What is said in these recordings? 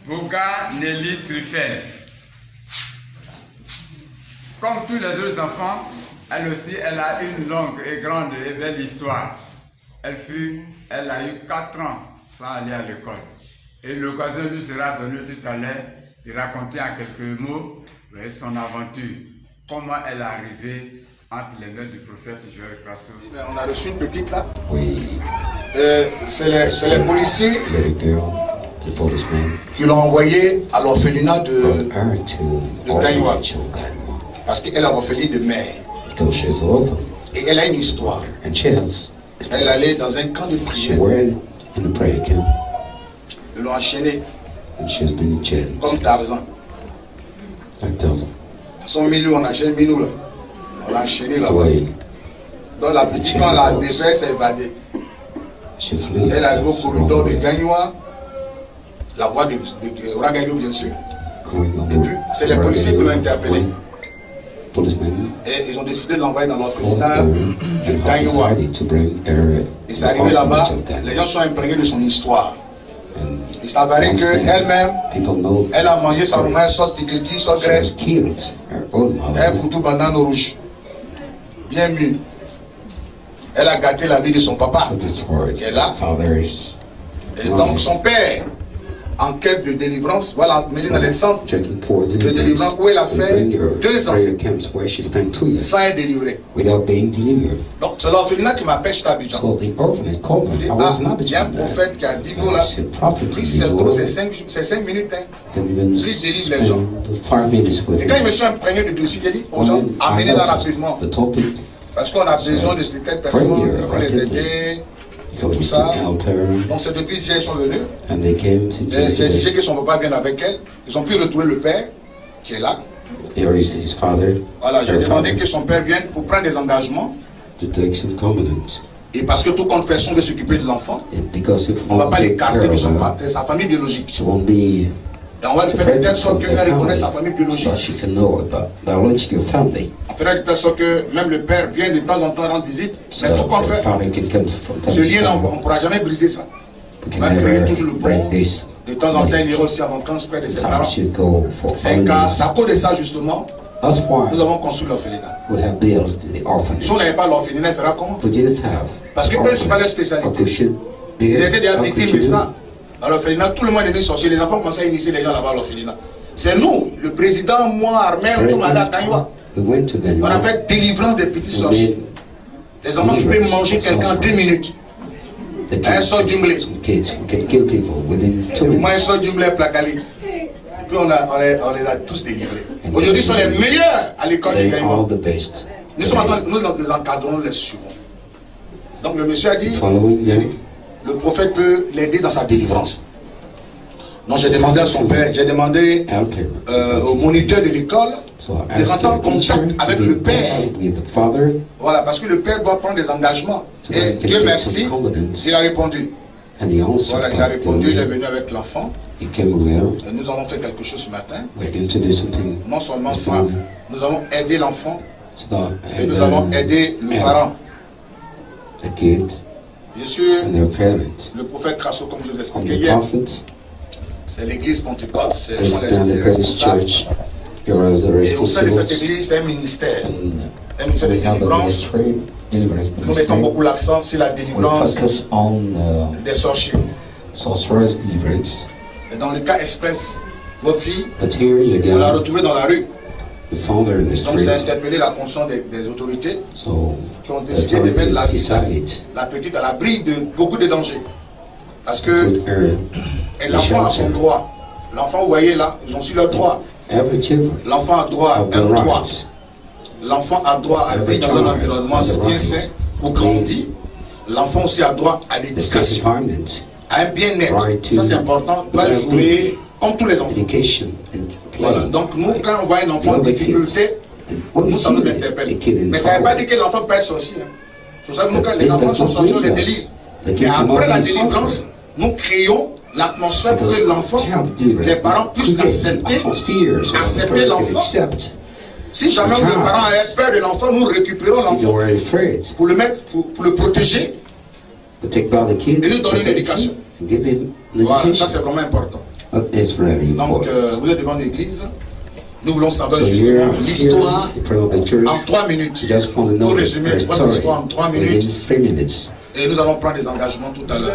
Boga Nelly Truffel. Comme tous les autres enfants, elle aussi, elle a une longue et grande et belle histoire. Elle a eu 4 ans sans aller à l'école. Et l'occasion lui sera donnée tout à l'heure de raconter en quelques mots son aventure. Comment elle est arrivée entre les mains du prophète Joël Crasso. On a reçu une petite là. Oui. C'est les policiers qui l'ont envoyée à l'orphelinat de Gagnoua. Parce qu'elle a orphelinat de mère. Et elle a une histoire. Elle allait dans un camp de prière. Ils l'ont enchaînée comme Tarzan. Son milieu, on enchaîne Minou là. On l'a enchaîné là-bas. Donc la petite, quand la défaite s'est évadée, elle arrive au corridor de Gagnoua, la voix de Ragagno bien sûr. Et puis c'est les policiers qui l'ont interpellé. Et ils ont décidé de l'envoyer dans l'orphelinat de Gagnoua. Et c'est arrivé là-bas, les gens sont imprégnés de son histoire. Il s'avérait qu'elle-même, elle a mangé sa maman sauce tikliti, sauce graisse, un foutu banane rouge, bien mûr. Elle a gâté la vie de son papa, qui est là. Et donc son père, en quête de délivrance, voilà, mêlé dans les centres de délivrance où elle a fait 2 ans sans être délivrée. Donc c'est l'orphelinat qui m'appelle Abidjan. Il y a un prophète qui a dit voilà, si c'est trop, c'est 5 minutes, hein. Il délivre les gens. Et quand il me suis imprégné de dossier, il a dit aux gens, amenez-la rapidement. Parce qu'on a besoin de telles personnes, il faut les aider. Et tout ça. Donc c'est depuis ici qu'ils sont venus. J'ai exigé que son papa vienne avec elle. Ils ont pu retrouver le père qui est là. Voilà, j'ai demandé que son père vienne pour prendre des engagements. Et parce que tout compte personne veut s'occuper de l'enfant, on ne va pas l'écarter de son père, de sa famille biologique. Et on va faire de telle sorte qu'elle reconnaisse sa famille biologique. On fera de telle sorte que même le père vienne de temps en temps rendre visite. Mais tout compte fait, ce lien-là, on ne pourra jamais briser ça. On va créer toujours le pont. De temps en temps, il ira aussi en vacances près de ses parents. C'est un cas. C'est à cause de ça, justement, nous avons construit l'orphelinat. Si on n'avait pas l'orphelinat, il fera comment? Parce que eux, ce n'est pas leur spécialité. Ils étaient déjà victimes de ça. À l'orphelinat, tout le monde est né sorcier. Les enfants commençaient à initier les gens là-bas à l'orphelinat. C'est nous, le président, moi, Armel, tout le monde à Gagnoua. On a fait délivrance des petits sorciers. Les enfants qui peuvent manger quelqu'un en 2 minutes. Un sort d'umblé. Moi, un sort d'umblé placali. Puis on les a tous délivrés. Aujourd'hui, ils sont les meilleurs à l'école de Gagnoua. Nous les encadrons, nous les suivons. Donc le monsieur a dit, le prophète peut l'aider dans sa délivrance. Donc j'ai demandé à son père, j'ai demandé au moniteur de l'école de rentrer en contact avec le père. Voilà, parce que le père doit prendre des engagements. Et Dieu merci, il a répondu. Voilà, il a répondu, il est venu avec l'enfant. Et nous avons fait quelque chose ce matin. Non seulement ça, nous avons aidé l'enfant et nous avons aidé le parent. Bien sûr, le prophète Crasso, comme je vous expliquais hier, c'est l'église Pentecôte, c'est les responsables. Et au sein de cette église, c'est un ministère de délivrance. Nous mettons beaucoup l'accent sur la délivrance des sorciers. Et dans le cas express, vos filles, on l'a retrouvée dans la rue. Donc c'est interpellé la conscience des autorités qui ont décidé de mettre la petite à l'abri de beaucoup de dangers. Parce que l'enfant a son droit. L'enfant, vous voyez là, ils ont su leur droit. L'enfant a droit à un droit. L'enfant a droit à vivre dans un environnement bien sain pour grandir. L'enfant aussi a droit à l'éducation, à un bien-être. Ça c'est important, il doit jouer comme tous les enfants. Voilà. Donc nous, quand on voit un enfant en difficulté, nous, ça nous interpelle. Mais ça ne veut pas dire que l'enfant peut être sorcier. C'est pour ça que nous, quand les enfants sont sorciers, on les délivre. Et après la délivrance, nous créons l'atmosphère pour que l'enfant, les parents puissent accepter l'enfant. Si jamais le parent a peur de l'enfant, nous récupérons l'enfant pour le mettre, pour le protéger et lui donner une éducation. Voilà, ça c'est vraiment important. Donc, vous êtes devant l'église. Nous voulons savoir justement l'histoire en 3 minutes. Pour résumer votre histoire en 3 minutes. Et nous allons prendre des engagements tout à l'heure.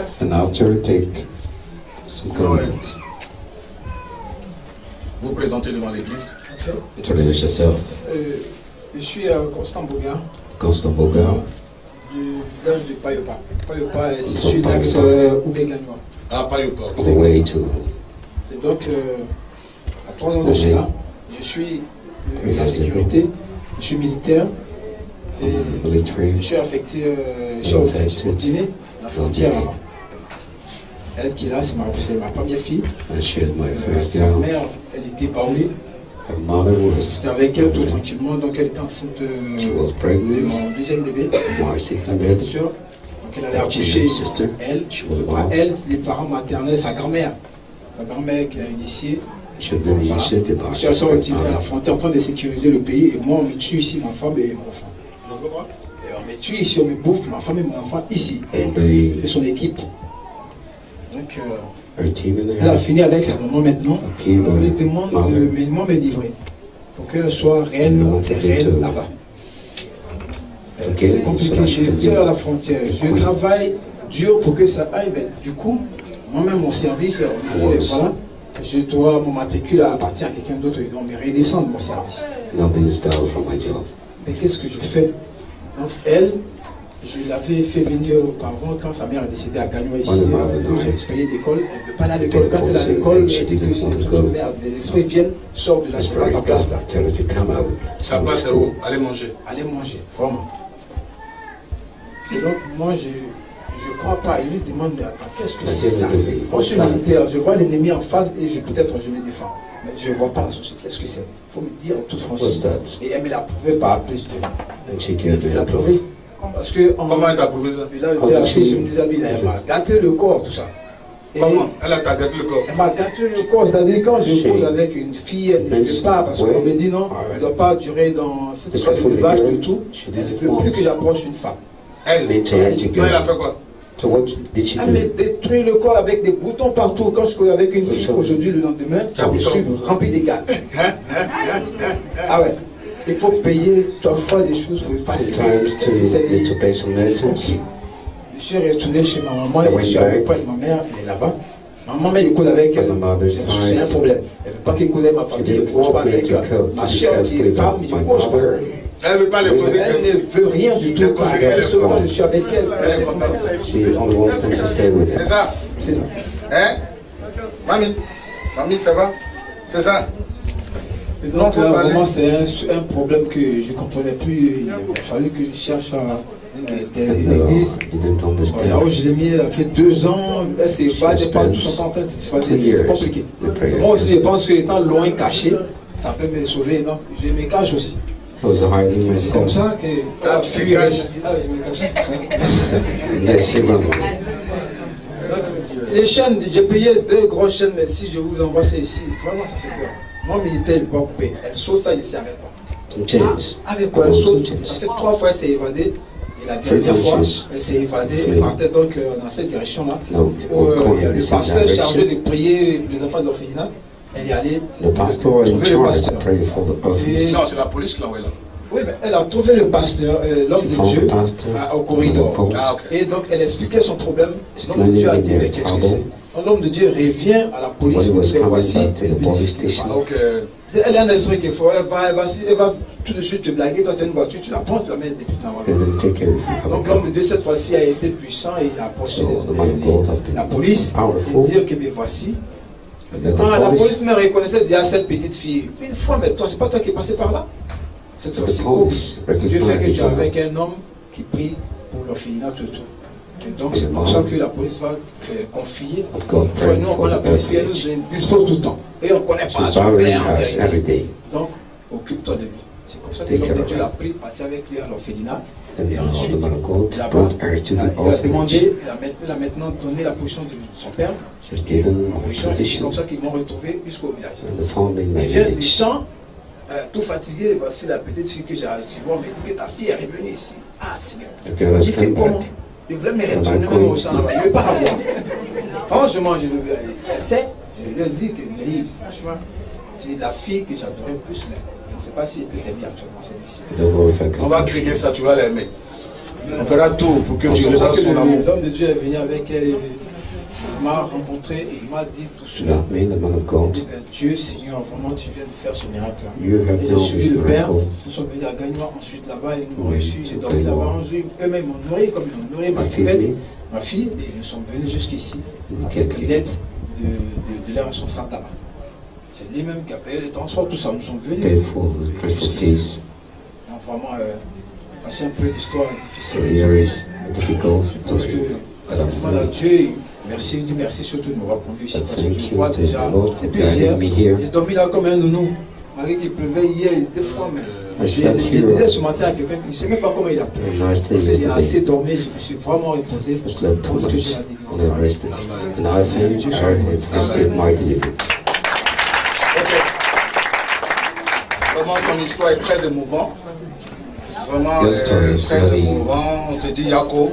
Vous présentez devant l'église. Je suis Constant Boga. Du village de Payopa. Payopa, c'est sur l'axe Oubé-Gagnois. Ah, Payopa. Et donc, à 3 ans de cela, je suis la sécurité, je suis militaire et je suis affecté sur Guinée, la frontière là-bas. Elle qui est là, c'est ma première fille. Sa mère, elle était baoulée. J'étais avec elle tout tranquillement, donc elle était enceinte de mon deuxième bébé, c'est sûr. Donc elle allait accoucher, elle, les parents maternels, sa grand-mère qui l'a initiée. Voilà. Je suis retiré à la frontière en train de sécuriser le pays et moi on me tue ici, ma femme et mon enfant. Et on me tue ici, on me bouffe, ma femme et mon enfant ici, elle et son équipe. Donc elle a fini avec sa maman maintenant. On lui demande de me livrer pour qu'elle soit reine là-bas. C'est compliqué, je tire à la frontière. Je travaille dur pour que ça aille, mais du coup, moi-même mon service, on me dit voilà, je dois mon matricule appartient à quelqu'un d'autre, ils doivent me redescendre mon service. Mais qu'est-ce que je fais? Donc elle, je l'avais fait venir auparavant quand sa mère est décédée à Gagnois ici, où j'ai payé l'école, elle ne veut pas aller à l'école. Quand elle est à l'école, elle dit que c'est merde, les esprits viennent, sort de là, je ne peux pas ta place là. Ça passe où? Allez manger. Allez manger, vraiment. Et donc moi je ne crois pas, il lui demande, mais attends, qu'est-ce que c'est ça? Moi je suis militaire, je vois l'ennemi en face et peut-être je me défends. Mais je ne vois pas la société, qu'est-ce que c'est? Il faut me dire en toute franchise. Et elle me l'a prouvé par plus de... Elle me l'a prouvé. Parce que comment elle t'a prouvé ça? Là, je me disais, elle m'a gâté le corps, tout ça. Et comment? Elle a gâté le corps? Elle m'a gâté le corps, c'est-à-dire quand je pose avec une fille, elle ne veut pas, parce qu'on me dit non, elle ne doit pas durer dans cette histoire de vache, de tout. Elle ne veut plus que j'approche une femme. Elle a fait quoi? Elle me détruit le corps avec des boutons partout. Quand je courais avec une fille, aujourd'hui, le lendemain, je suis rempli d'égal. Ah ouais. Il faut payer 3 fois des choses faciles. Je suis retourné chez ma maman et je suis avec ma mère, elle est là-bas. Ma maman, elle coude avec elle, c'est un problème. Elle ne veut pas qu'elle coude avec ma famille, elle ne couche pas avec ma soeur qui est femme, je ne couche pas. Elle ne veut pas les causer. Elle ne veut rien du tout. Elle seulement je suis avec elle. C'est ça. C'est ça. Hein? Mamie, ça va? C'est ça. Et donc, vraiment, c'est un problème que je ne comprenais plus. Il a fallu que je cherche une église. Là où je l'ai mis, elle a fait 2 ans. Elle s'est évadée pas tout son temps en train de s'évader. C'est compliqué. Moi aussi, je pense que étant loin, caché, ça peut me sauver. Donc, je me cache aussi. C'est comme ça que la fille reste. Les chaînes, j'ai payé 2 grosses chaînes, mais si je vous envoie ça ici, vraiment ça fait peur. Mon militaire, il ne peut pas couper. Elle saute ça ici avec quoi? Avec quoi? Elle saute. Ça fait 3 fois qu'elle s'est évadée. Et la dernière fois, elle s'est évadée. Elle partait donc dans cette direction-là. Le pasteur chargé de prier les enfants d'orphelinat. Elle est allée trouver le pasteur. Non, c'est la police qui l'a envoyé là. Oui, mais elle a trouvé le pasteur, l'homme de Dieu, au corridor. Et donc elle expliquait son problème. L'homme de Dieu a dit, mais qu'est-ce que c'est? L'homme de Dieu revient à la police pour dire, voici. Elle a un esprit qu'il faut, elle va tout de suite te blaguer. Toi, tu as une voiture, tu la prends, tu la mets depuis ta voiture. Donc l'homme de Dieu, cette fois-ci, a été puissant et il a approché la police et dire que, mais voici. La police me reconnaissait déjà cette petite fille. Une fois, mais toi, c'est pas toi qui es passé par là. Cette fois-ci, Dieu fait que tu es avec un homme qui prie pour l'orphelinat, tout. Et donc c'est pour ça que la police va confier. Nous, on la police, elle nous dispose tout le temps. Et on ne connaît pas son père en vérité. Donc, occupe-toi de lui. C'est comme ça que l'homme de Dieu l'a pris, passé avec lui à l'orphelinat. Et ensuite, là-bas, il a demandé, il a maintenant donné la position de son père. C'est comme ça qu'ils m'ont retrouvé jusqu'au village. Il vient du champ, tout fatigué, voici la petite fille que j'ai vois, mais dit que ta fille est revenue ici. Ah, Seigneur. Il fait comment? Il voulait me retourner même au champ là-bas. Il ne veut pas la voir. Franchement, elle sait, je lui ai dit que Nelly, franchement, c'est la fille que j'adorais plus, mais je ne sais pas si elle peut t'aimer actuellement, c'est difficile. On va crier ça, tu vas l'aimer. On fera tout pour que tu reçoives son amour. L'homme de Dieu est venu avec elle, il m'a rencontré et il m'a dit tout cela. Dieu, Seigneur, vraiment tu viens de faire ce miracle-là. Et j'ai suivi le Père, nous sommes venus à Gagnoa, ensuite là-bas, ils nous ont reçus, j'ai dormi là-bas, eux-mêmes m'ont nourri comme ils ont nourri ma fillette, ma fille, et nous sommes venus jusqu'ici avec l'aide de leur responsable là-bas. C'est lui-même qui a payé les transports, tout ça, nous sommes venus jusqu'ici. Donc vraiment, c'est un peu l'histoire difficile. Parce que voilà, Dieu, merci, Dieu merci surtout de m'avoir conduit ici parce que je vois déjà depuis hier, j'ai dormi là comme un nounou. Malgré qu'il pleuvait hier, des fois, mais je disais ce matin à quelqu'un, il ne sait même pas comment il a plu. J'ai assez dormi, je me suis vraiment reposé parce que j'ai la délivrance. Vraiment, ton histoire est très émouvante. Vraiment très émouvant. On te dit Yako.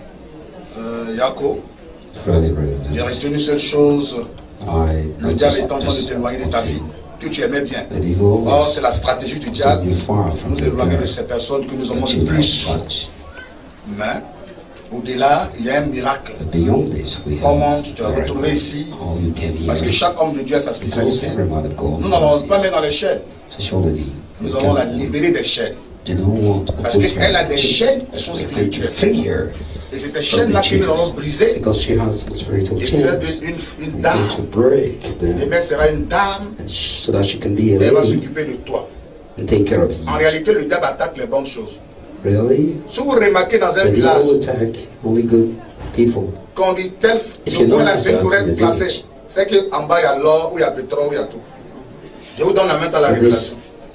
Yako. J'ai retenu une seule chose. Le diable est en train de t'éloigner de ta vie, que tu aimais bien. Or, c'est la stratégie du diable. Nous éloigner de ces personnes que nous aimons le plus. Mais, au-delà, il y a un miracle. Comment tu te retrouves ici? Parce que chaque homme de Dieu a sa spécialité. Nous n'allons pas mettre dans les chaînes. Nous allons la libérer des chaînes. Parce qu'elle a des chaînes qui sont spirituelles. Et c'est ces chaînes-là que nous allons briser. Et puis une dame. Demain sera une dame. Et elle va s'occuper de toi. En réalité, le diable attaque les bonnes choses. Si vous remarquez dans un village, quand on dit tel, je vois la jeune forêt placée, c'est qu'en bas il y a l'or, où il y a le pétrole, où il y a tout. Je vous donne la main à la révélation.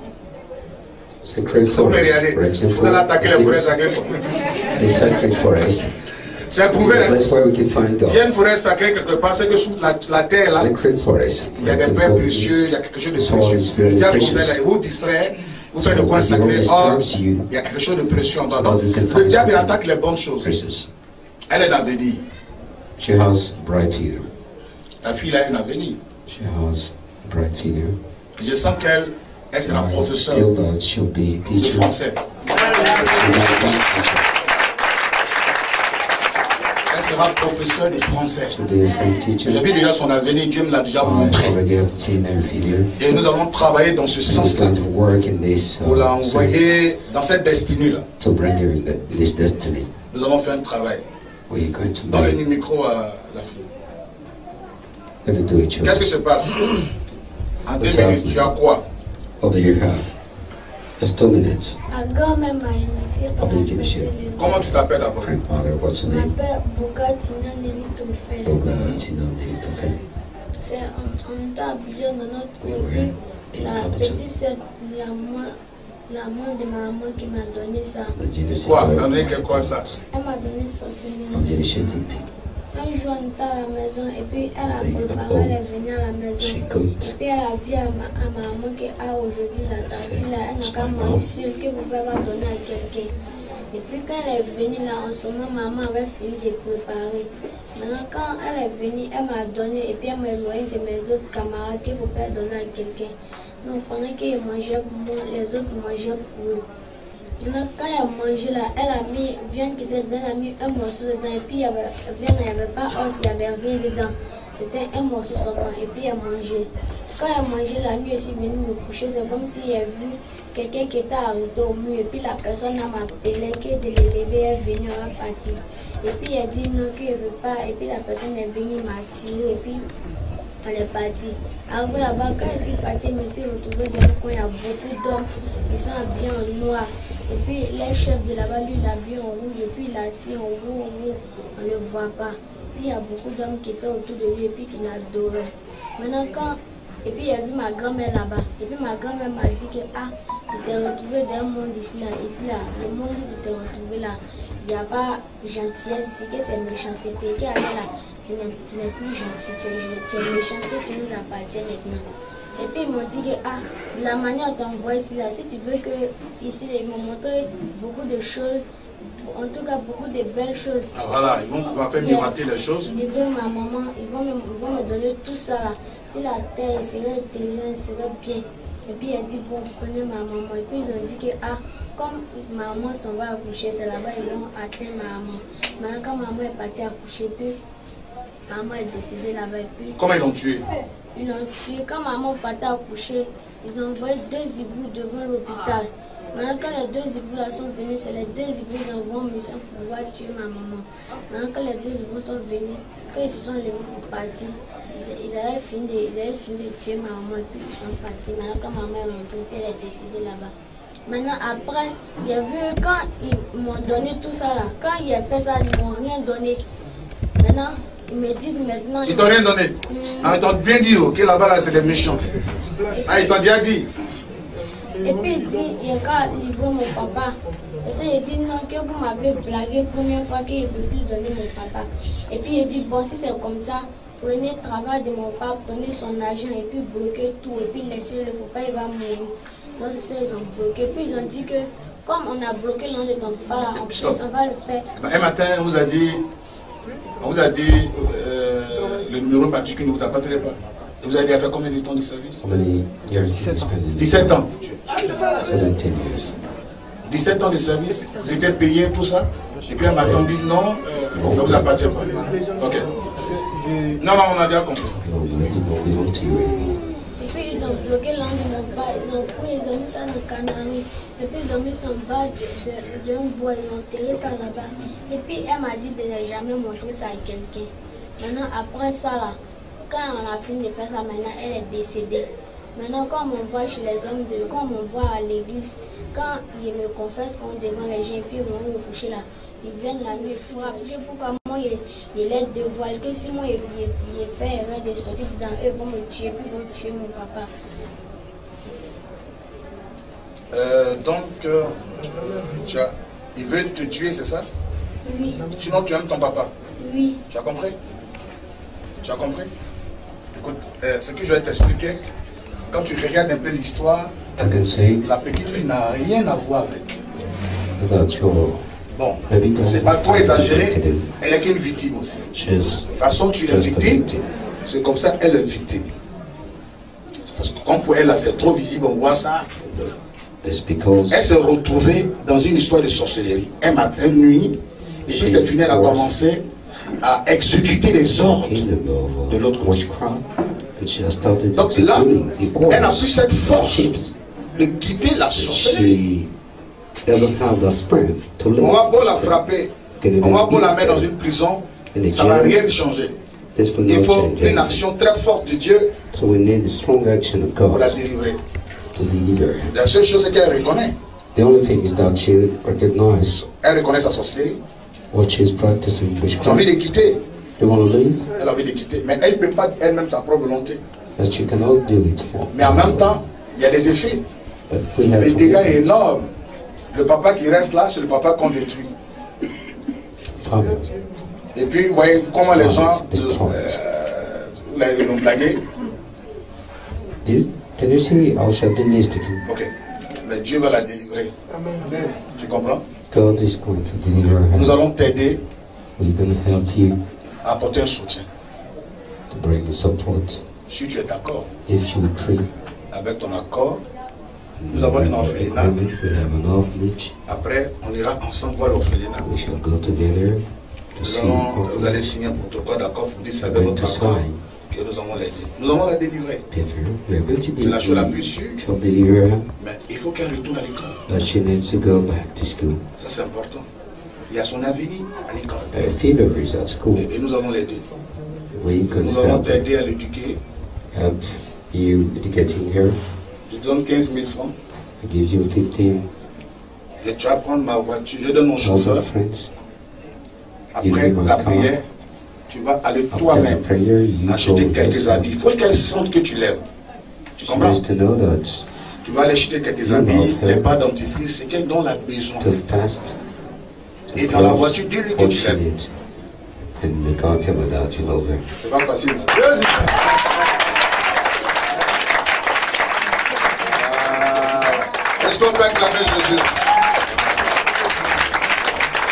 Vous me regardez, vous allez attaquer les forêts sacrées. C'est prouvé. Il y a une forêt sacrée quelque part, c'est que sous la terre là, il y a des pains précieux, il y a quelque chose de précieux. Le diable vous distrait, vous faites de quoi sacré. Or, il y a quelque chose de précieux en dedans. Le diable il attaque les bonnes choses. Elle est l'avenir. Ta fille a un avenir. Je sens qu'elle sera professeure de français. Elle sera professeure de français. J'ai vu déjà son avenir, Dieu me l'a déjà montré. Et nous allons travailler dans ce sens-là pour l'envoyer dans cette destinée-là. Nous allons faire un travail. Donne le micro à la fille. Qu'est-ce qui se passe? En 2 minutes, tu as quoi? Just 2 minutes. Comment tu t'appelles d'abord? What's your name? Je m'appelle Bogatina Nelly Trufel. C'est en temps habillé dans notre cours. La petite sœur, la maman de ma maman qui m'a donné ça. Quoi? Donner quoi ça? Elle m'a donné sorcellerie. Un jour, on était à la maison et puis elle a préparé, elle est venue à la maison. Et puis elle a dit à ma maman qu'aujourd'hui, ta fille là, elle n'a qu'à mentir que vous pouvez pas donner à quelqu'un. Et puis quand elle est venue là, en ce moment, maman avait fini de préparer. Maintenant, quand elle est venue, elle m'a donné et puis elle m'a éloigné de mes autres camarades qu'il ne faut pas donner à quelqu'un. Donc pendant qu'ils mangeaient pour moi, les autres mangeaient pour eux. Maintenant, quand elle a mangé là, elle a mis, viande qui était dedans, elle a mis un morceau dedans et puis il n'y avait pas os, il n'y avait rien dedans. C'était un morceau seulement et puis elle a mangé. Quand elle a mangé la nuit, elle est venue me coucher, c'est comme si elle a vu quelqu'un qui était arrêté au mur et puis la personne m'a appelé, qui de l'élever, elle est venue, elle est partie. Et puis elle dit non, qu'elle ne veut pas, et puis la personne est venue m'attirer et puis elle est partie. Arrivé là-bas, quand elle est partie, je me suis retrouvée dans le coin, il y a beaucoup d'hommes qui sont habillés en noir. Et puis les chefs de là-bas, lui, il a habillé en rouge, et puis il a assis en haut, on ne le voit pas. Puis il y a beaucoup d'hommes qui étaient autour de lui et puis qui l'adoraient. Maintenant, et puis il a vu ma grand-mère là-bas. Et puis ma grand-mère m'a dit que tu t'es retrouvé dans un monde ici là, le monde où tu t'es retrouvé là, il n'y a pas gentillesse ici, que c'est méchanceté, qui est là, tu n'es plus gentil, tu es méchant, que tu nous appartiens maintenant. Et puis ils m'ont dit que la manière dont on voit ici là, si tu veux que ici ils m'ont montré beaucoup de choses, En tout cas, beaucoup de belles choses. Ah, voilà, ils vont faire miroiter les choses. Livrer ma maman, ils vont me donner tout ça là. Si la terre serait intelligente, serait bien. Et puis elle dit, bon, prenez ma maman. Et puis ils ont dit que, ah, comme ma maman s'en va accoucher, c'est là-bas, ils l'ont atteint ma maman. Maintenant, quand maman est partie accoucher, puis maman est décédée là-bas. Et puis, comment ils l'ont tué? Ils l'ont tué. Quand maman partait accoucher, ils ont envoyé 2 hiboux devant l'hôpital. Maintenant, quand les 2 hiboux là sont venus, c'est les 2 hiboux qui envoient en mission pour pouvoir tuer ma maman. Maintenant, quand les 2 hiboux sont venus, quand ils se sont levés pour partir, ils avaient fini de tuer ma maman et puis ils sont partis. Maintenant, quand ma mère est rentrée, elle est décédée là-bas. Maintenant, après, j'ai vu quand ils m'ont donné tout ça là, quand il a fait ça, ils m'ont rien donné. Maintenant, ils me disent maintenant. Ils t'ont rien donné. Ah, ils t'ont bien dit que là-bas là, c'est des méchants. Ah, ils t'ont déjà dit. Et puis il dit, il a livré mon papa. Et ça, il dit non, que vous m'avez blagué la première fois qu'il ne veut plus donner mon papa. Et puis il dit, bon, si c'est comme ça, prenez le travail de mon papa, prenez son argent et puis bloquez tout. Et puis laissez-le, papa, il va mourir. Donc c'est ça, ils ont bloqué. Puis ils ont dit que, comme on a bloqué l'un de ton papa, on va le faire. Un matin, on vous a dit le numéro matricule ne vous appartenait pas. Et vous avez déjà fait combien de temps de service? 17 ans. 17 ans de service, vous étiez payé tout ça? Et puis un matin, on dit non, ça ne vous appartient pas. Ok. Non, on a déjà compris. Et puis ils ont bloqué l'un de mon papa, ils ont mis ça dans le canari. Et puis ils ont mis son bas d'un bois, ils ont enterré ça là-bas. Et puis elle m'a dit de ne jamais montrer ça à quelqu'un. Maintenant, après ça là, quand on a fini de faire ça, maintenant elle est décédée. Maintenant, quand on m'envoie chez les hommes, quand on m'envoie à l'église, quand ils me confessent qu'on devant les gens, puis ils vont me coucher là, ils viennent la nuit frapper. Je sais pourquoi moi il est dévoilé, que si moi il fait erreur de sortir dans eux, ils vont me tuer, puis ils vont tuer mon papa. Donc, ils veulent te tuer, c'est ça? Oui. Sinon, tu aimes ton papa? Oui. Tu as compris? Tu as compris? Écoute, ce que je vais t'expliquer, quand tu regardes un peu l'histoire, la petite fille n'a rien à voir avec. Bon, c'est pas trop exagéré, elle est qu'une victime aussi. De toute façon, tu es victime, c'est comme ça elle est victime. Parce que comme pour elle, là, c'est trop visible, on voit ça. Elle s'est retrouvée dans une histoire de sorcellerie. Un matin, une nuit, et puis cette fille, elle a commencé à exécuter les ordres de l'autre côté. Donc là, elle n'a plus cette force de quitter la sorcellerie. On va beau la frapper, on va beau la mettre dans une prison, ça ne va rien changer. Il faut une action très forte de Dieu pour la délivrer. La seule chose c'est qu'elle reconnaît. Elle reconnaît sa sorcellerie. J'ai envie de quitter. Elle a envie de quitter. Mais elle ne peut pas elle-même sa propre volonté. Mais en même temps, il y a des effets. Le dégât est énorme. Le papa qui reste là, c'est le papa qu'on détruit. Et puis, vous voyez comment les gens l'ont blagué. Ok. Mais Dieu va la délivrer. Tu comprends? Nous allons t'aider à apporter un soutien. Si tu es d'accord avec ton accord, nous avons un orphelinat. Après, on ira ensemble voir l'orphelinat. Vous allez signer un protocole d'accord pour dire ça avec votre accord que nous allons l'aider. Nous allons la délivrer. C'est la chose la plus sûre. Mais il faut qu'elle retourne à l'école. Ça c'est important. Il y a son avenir à l'école. Et nous allons l'aider. Nous allons t'aider à l'éduquer. Je te donne 15 000 francs. Et tu vas prendre ma voiture. Je donne mon chauffeur. Après la prière, tu vas aller toi-même acheter quelques habits. Il faut qu'elle sente que tu l'aimes. Tu comprends? Tu vas aller acheter quelques habits, les pâtes dentifrice, c'est qu'elle dont elle a besoin. Et dans la voiture, dis-lui que tu l'aimes. C'est pas facile. Est-ce qu'on peut acclamer Jésus?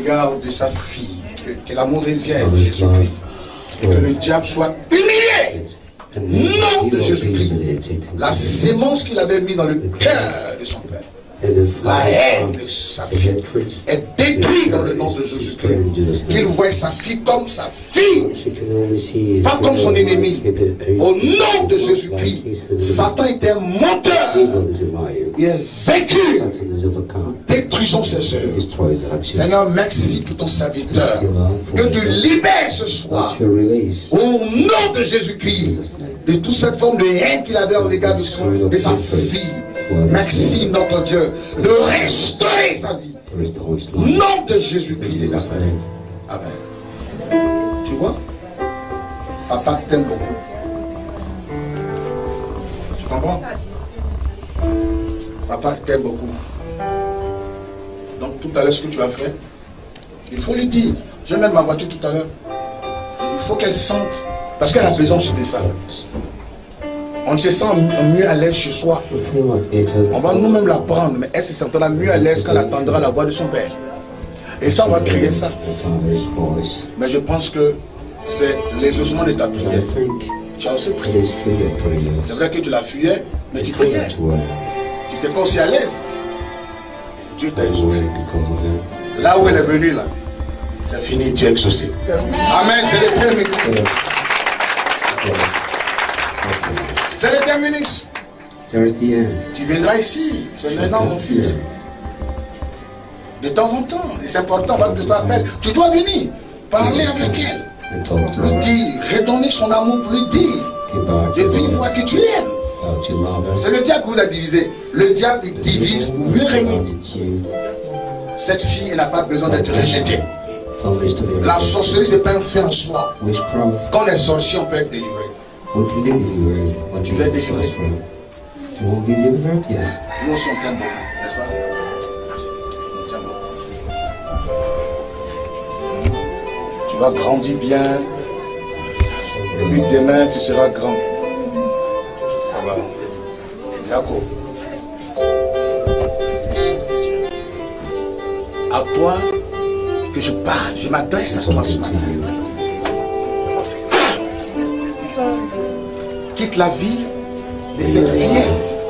l'égard de sa fille. Que l'amour revienne, Jésus-Christ. Que le diable soit humilié. Nom de Jésus-Christ. La sémence qu'il avait mis dans le cœur de son père. La haine de sa fille est détruite dans le nom de Jésus-Christ. Qu'il voit sa fille comme sa fille, pas comme son ennemi. Au nom de Jésus-Christ, Satan est un menteur. Il est vaincu. Nous détruisons ses œuvres. Seigneur, merci pour ton serviteur. Que tu libères ce soir. Au nom de Jésus-Christ, de toute cette forme de haine qu'il avait au regard de sa fille. Merci notre Dieu de restaurer sa vie. Nom de Jésus-Christ de Nazareth. Amen. Tu vois, papa t'aime beaucoup. Tu comprends? Papa t'aime beaucoup. Donc tout à l'heure ce que tu as fait, il faut lui dire. J'ai même ma voiture tout à l'heure. Il faut qu'elle sente, parce qu'elle a besoin de ça. On se sent mieux à l'aise chez soi. On va nous-mêmes la prendre, mais elle se sentira mieux à l'aise quand elle attendra la voix de son père. Et ça, on va crier ça. Mais je pense que c'est l'exaucement de ta prière. Tu as aussi prié. C'est vrai que tu la fuyais, mais tu priais. Tu n'étais pas aussi à l'aise. Dieu t'a exaucé. Là où elle est venue, là, c'est fini, Dieu a exaucé. Amen, c'est le terminus. C'est le terminus. Tu viendras ici. Tu es maintenant mon fils. De temps en temps. Et c'est important, on te rappelle. Tu dois venir. Parler avec elle. Lui dire, redonner son amour pour lui dire. De vive voix que tu l'aimes. C'est le diable qui vous a divisé. Le diable, il divise pour mieux régner. Cette fille, elle n'a pas besoin d'être rejetée. La sorcellerie, ce n'est pas un fait en soi. Quand on est sorcier, on peut être délivré. Tu vas être délivré. Nous aussi, on t'aime beaucoup, n'est-ce pas? Tu vas grandir bien. Et puis demain, tu seras grand. Ça va. D'accord. À toi que je parle, je m'adresse à toi ce matin. Quitte la vie de cette fillette.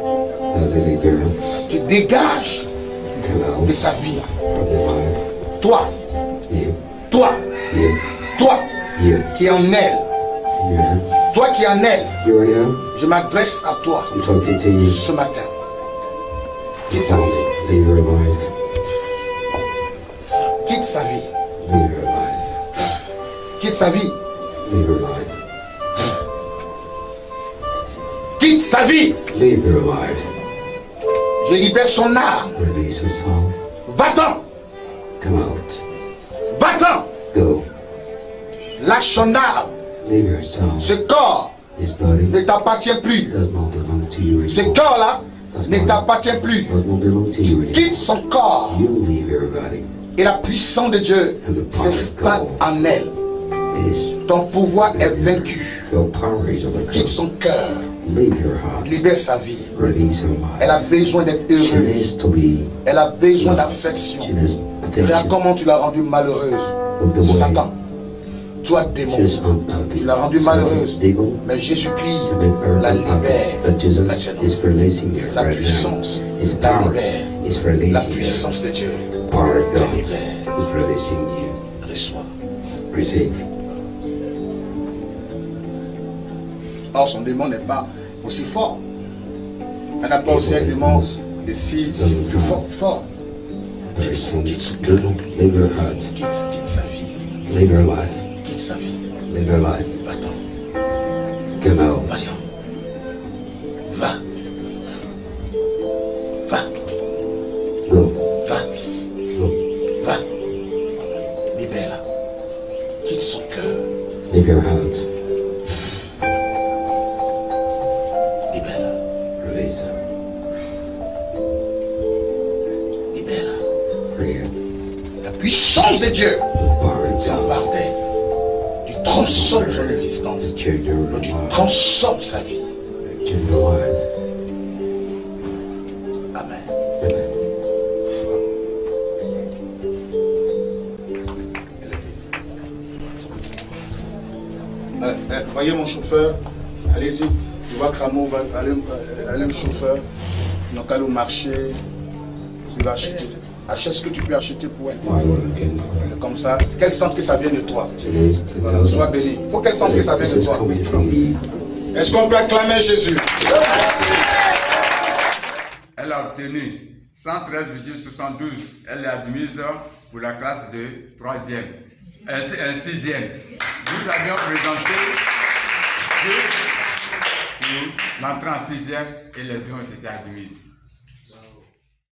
Tu dégages de sa vie. Toi, qui es en elle. Toi qui es en elle. Je m'adresse à toi ce matin. Quitte sa vie. Quitte sa vie. Quitte sa vie. Quitte sa vie. Je libère son âme. Va-t'en. Va-t'en. Lâche son âme. Ce corps ne t'appartient plus. Ce corps-là ne t'appartient plus. Tu quittes son corps. Et la puissance de Dieu s'installe en elle. Ton pouvoir est vaincu. Quitte son cœur. Libère sa vie. Elle a besoin d'être heureuse. Elle a besoin d'affection. Regarde comment tu l'as rendue malheureuse. Satan, toi démon, tu l'as rendue malheureuse. Mais Jésus-Christ la libère maintenant. Sa puissance la libère. La puissance de Dieu la libère. Reçois. Or, son démon n'est pas aussi fort. Elle n'a pas aussi un démon si plus fort. Quitte son cœur. Quitte sa vie. Quitte sa vie. Va-t'en. Va-t'en. Va. Va. Va. Va. Libère-la. Quitte son cœur. Puissance de Dieu s'empare d'elle. Tu transformes son existence. Tu transformes sa vie. Amen. Voyez mon chauffeur, allez-y. Tu vois Cramo, allez au chauffeur. Donc allez au marché. Tu vas acheter. Achète ce que tu peux acheter pour elle. Comme ça, qu'elle sente que ça vient de toi. Voilà, sois béni. Il faut qu'elle sente que ça vient de toi. Est-ce qu'on peut acclamer Jésus? Elle a obtenu 113,72. Elle est admise pour la classe de 3e, 6e. Nous avions présenté deux pour l'entrée en 6e et les deux ont été admises.